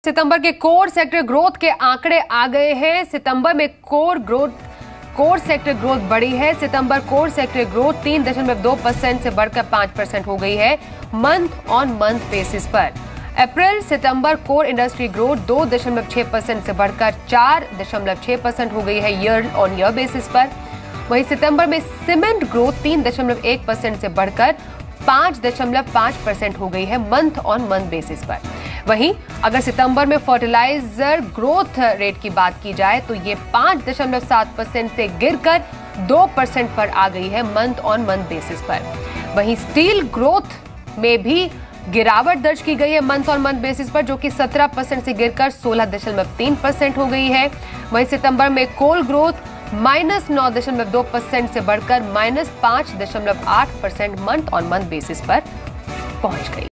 सितंबर के core sector growth के आंकड़े आ गए हैं। सितंबर में कोर सेक्टर ग्रोथ बढ़ी है। सितंबर कोर सेक्टर ग्रोथ 3.2% से बढ़कर 5% हो गई है मंथ ऑन मंथ बेसिस पर। अप्रैल सितंबर कोर इंडस्ट्री ग्रोथ 2.6% से बढ़कर 4.6% हो गई है ईयर ऑन ईयर बेसिस पर। वहीं सितंबर में सीमेंट ग्रोथ 3.1% से बढ़कर 5.5% हो गई है मंथ ऑन मंथ बेसिस पर। वहीं अगर सितंबर में फर्टिलाइजर ग्रोथ रेट की बात की जाए तो ये 5.7% से गिरकर 2% पर आ गई है मंथ ऑन मंथ बेसिस पर। वहीं स्टील ग्रोथ में भी गिरावट दर्ज की गई है मंथ ऑन मंथ बेसिस पर, जो कि 17% से गिरकर 16.3% हो गई है। वहीं सितंबर में कोल ग्रोथ -9.2% से बढ़कर -5.8% मंथ ऑन मंथ बेसिस पर पहुंच गई।